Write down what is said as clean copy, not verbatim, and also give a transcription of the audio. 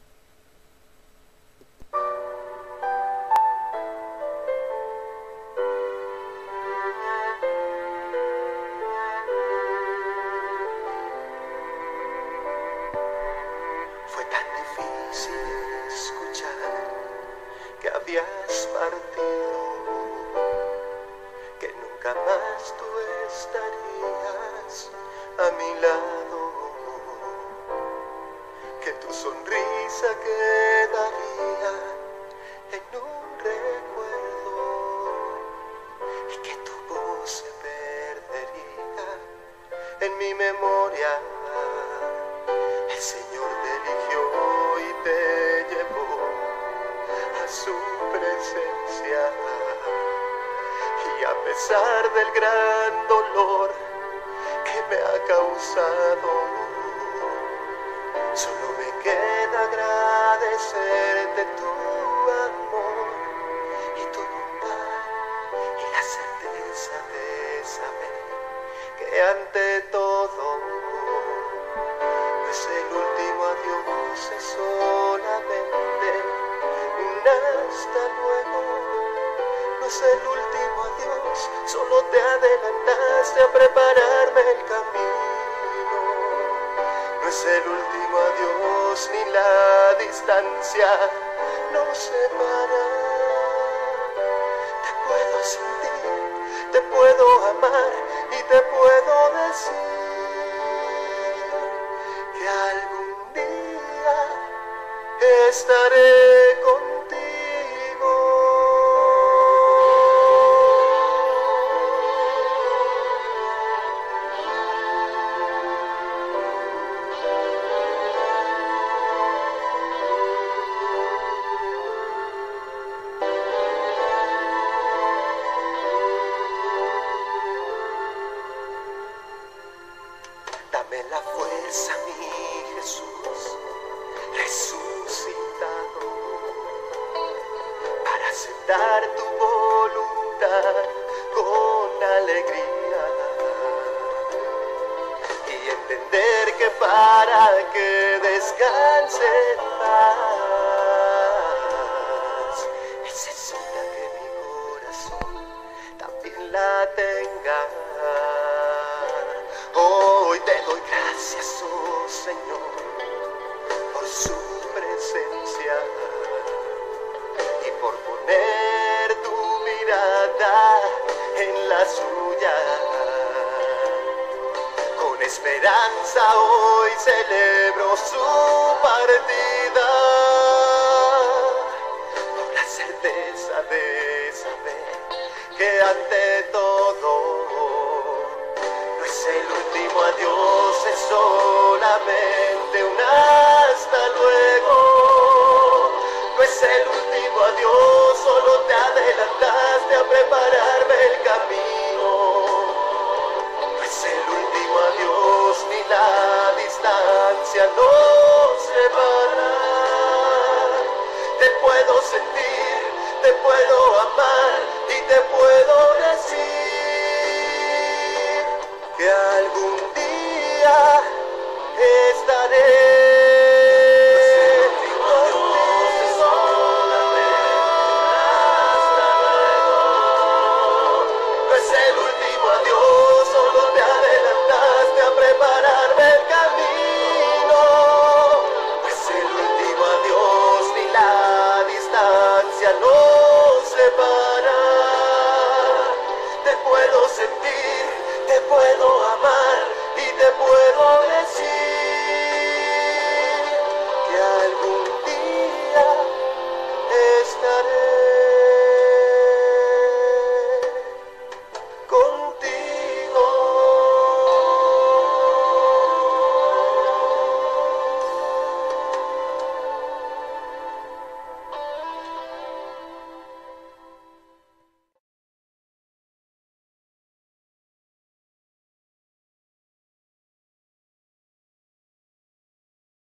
Fue tan difícil escuchar que habías partido, que nunca más tú estarías a mi lado, que tu sonrisa quedaría en un recuerdo y que tu voz se perdería en mi memoria. El Señor te eligió y te llevó a su presencia, y a pesar del gran dolor que me ha causado, solo me queda agradecerte tu amor y tu bondad, y la certeza de saber que ante todo no es el último adiós, es solamente un hasta luego. No es el último adiós, solo te adelantaste a prepararme el camino. No es el último adiós, ni la distancia nos separa. Te puedo sentir, te puedo amar y te puedo decir que algún día estaré contigo. Dame la fuerza, mi Jesús resucitado, para aceptar tu voluntad con alegría y entender que para que descanse en paz necesita que mi corazón también la tenga. Hoy te doy gracias, oh Señor, por su presencia y por poner tu mirada en la suya. Con esperanza hoy celebro su partida, con la certeza de saber que ante todo el último adiós, es solamente un hasta luego. No es el último adiós, solo te adelantaste a prepararme el camino. No es el último adiós, ni la